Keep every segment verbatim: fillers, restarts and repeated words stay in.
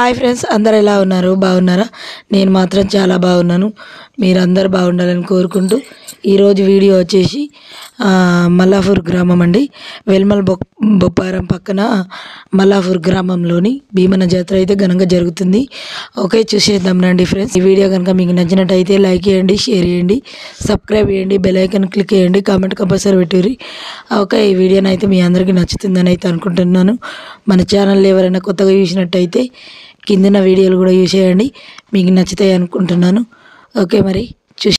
Hi friends, అందరు ఎలా ఉన్నారు? బాగున్నారా? నేను మాత్రం చాలా బాగున్నాను. మీరందరూ బాగుండాలని కోరుకుంటూ ఈరోజు వీడియో వచ్చేసి మల్లాపూర్ గ్రామం అండి. వెల్మల్ బొ బొప్పారం పక్కన మల్లాపూర్ గ్రామంలోని భీమన్న జాతర అయితే ఘనంగా జరుగుతుంది. ఓకే, చూసేద్దాం రండి ఫ్రెండ్స్. ఈ వీడియో కనుక మీకు నచ్చినట్టయితే లైక్ చేయండి, షేర్ చేయండి, సబ్స్క్రైబ్ చేయండి, బెల్ ఐకాన్ క్లిక్ చేయండి, కామెంట్ కంపల్సరీ పెట్టుర్రి. ఓకే, ఈ వీడియోని అయితే మీ అందరికీ నచ్చుతుందని అయితే అనుకుంటున్నాను. మన ఛానల్ ఎవరైనా కొత్తగా చూసినట్టయితే కిందన వీడియోలు కూడా చూసేయండి, మీకు నచ్చుతాయి అనుకుంటున్నాను. ఓకే, మరి చూసి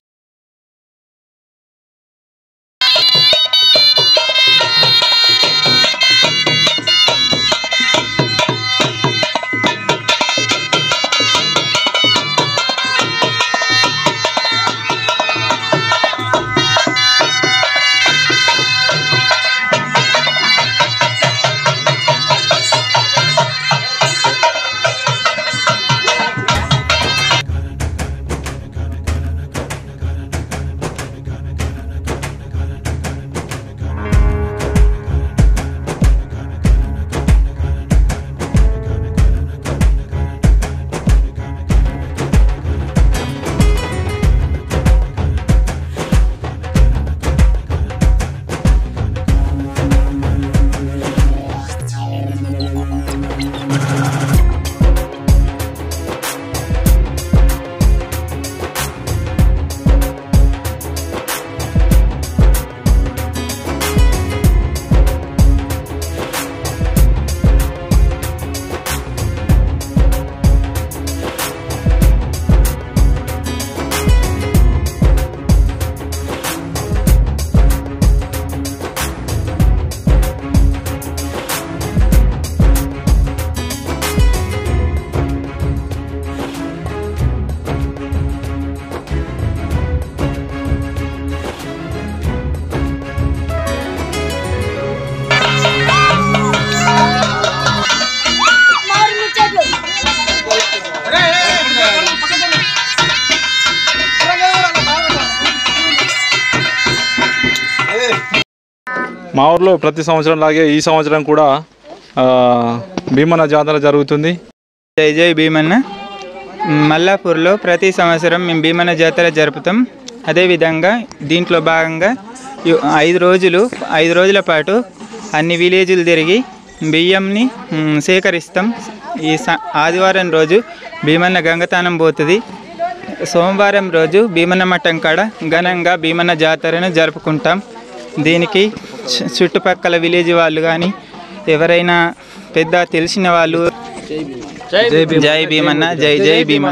మా ఊర్లో ప్రతి సంవత్సరం లాగే ఈ సంవత్సరం కూడా భీమన్న జాతర జరుగుతుంది. జై జై భీమన్న. మల్లాపూర్లో ప్రతి సంవత్సరం మేము భీమన్న జాతర జరుపుతాం. అదేవిధంగా దీంట్లో భాగంగా ఐదు రోజులు ఐదు రోజుల పాటు అన్ని విలేజ్లు తిరిగి బియ్యంని సేకరిస్తాం. ఈ ఆదివారం రోజు భీమన్న గంగతానం పోతుంది. సోమవారం రోజు భీమన్న మఠం కాడ ఘనంగా భీమన్న జాతరను జరుపుకుంటాం. దీనికి చుట్టుపక్కల విలేజ్ వాళ్ళు కానీ ఎవరైనా పెద్ద తెలిసిన వాళ్ళు జై భీమన్న, జై జై భీమన్న.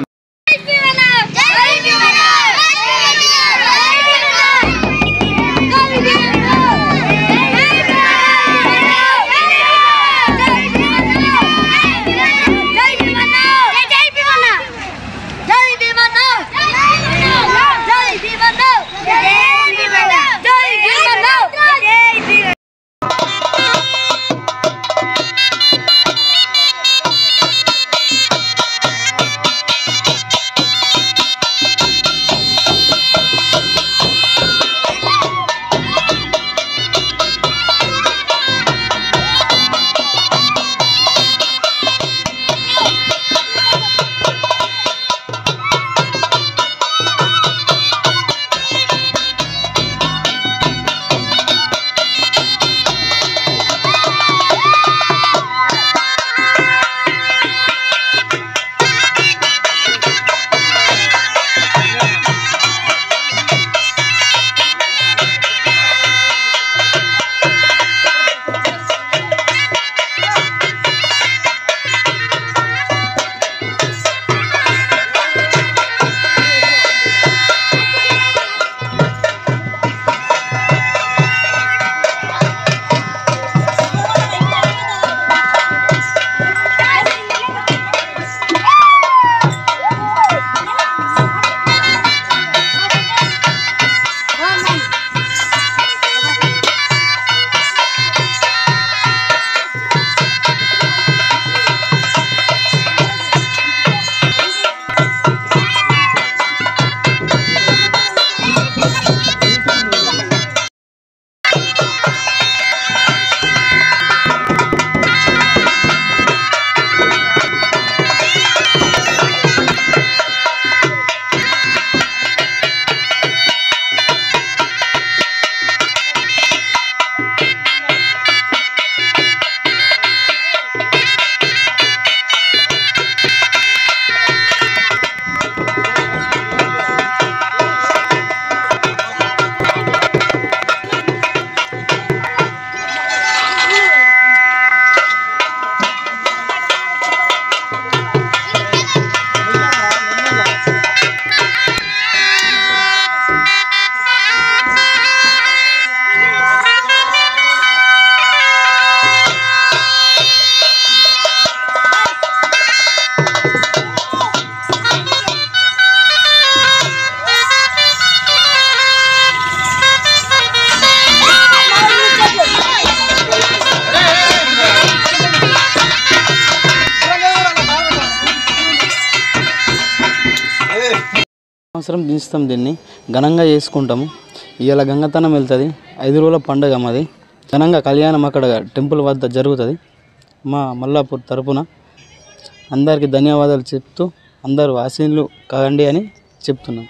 సంవత్సరం దించుతాం, దీన్ని ఘనంగా చేసుకుంటాము. ఇవాళ గంగతనం వెళ్తుంది, ఐదు రోజుల పండుగ మాది. ఘనంగా కళ్యాణం అక్కడ టెంపుల్ వద్ద జరుగుతుంది. మా మల్లాపూర్ తరపున అందరికీ ధన్యవాదాలు చెప్తూ అందరూ ఆశీనులు కాగండి అని చెప్తున్నాం.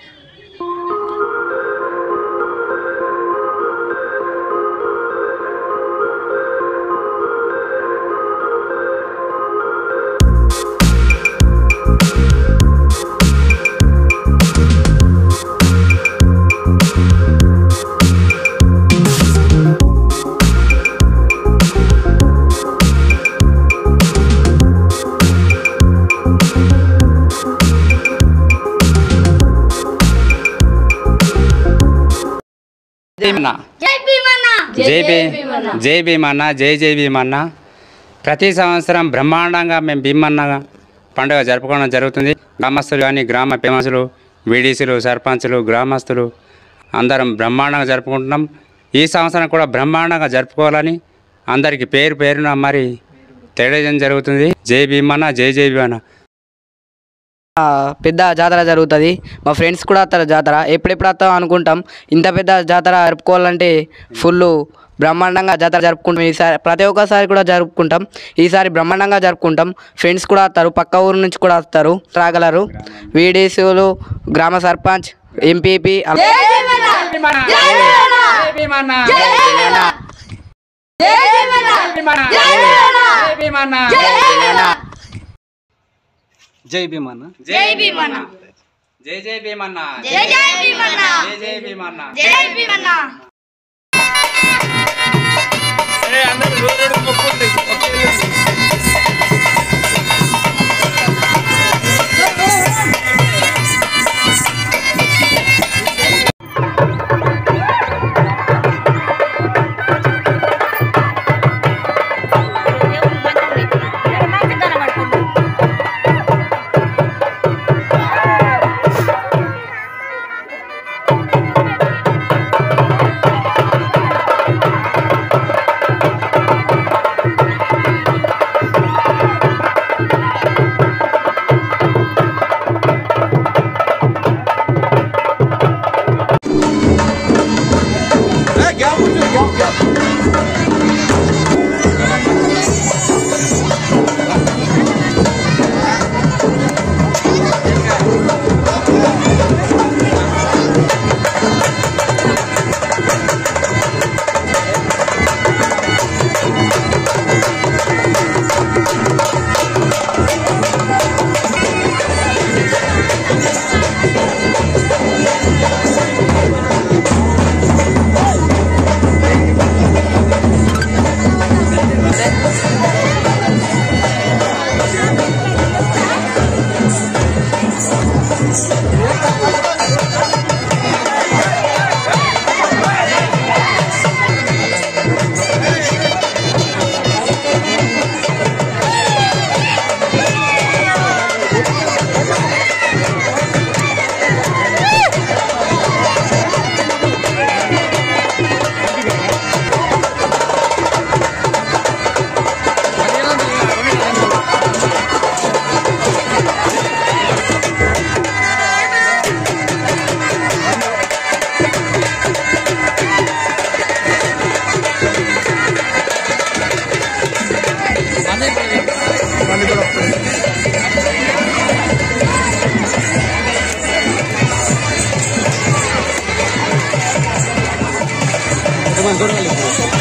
జై జై భీమన్న, జై జై భీమన్న. ప్రతి సంవత్సరం బ్రహ్మాండంగా మేము భీమన్న పండుగ జరుపుకోవడం జరుగుతుంది. గ్రామస్తులు కానీ గ్రామ ఫేమస్లు, వీడీసీలు, సర్పంచులు, గ్రామస్తులు అందరం బ్రహ్మాండంగా జరుపుకుంటున్నాం. ఈ సంవత్సరం కూడా బ్రహ్మాండంగా జరుపుకోవాలని అందరికీ పేరు పేరున మరి తెలియజేయడం జరుగుతుంది. జై భీమన్న, జై జై భీమన్న. పెద్ద జాతర జరుగుతుంది. మా ఫ్రెండ్స్ కూడా వస్తారు జాతర. ఎప్పుడెప్పుడు వస్తాం అనుకుంటాం. ఇంత పెద్ద జాతర జరుపుకోవాలంటే ఫుల్ బ్రహ్మాండంగా జాతర జరుపుకుంటాం. ఈసారి ప్రతి ఒక్కసారి కూడా జరుపుకుంటాం. ఈసారి బ్రహ్మాండంగా జరుపుకుంటాం. ఫ్రెండ్స్ కూడా వస్తారు, పక్క ఊరు నుంచి కూడా వస్తారు, రాగలరు. వీడీసీలు, గ్రామ సర్పంచ్, ఎంపీపీ జై భీమన్న, జై భీమన్న, జై జై భీమన్న, జై జై భీమన్న, జై జై భీమన్న, జై భీమన్న. Teman-teman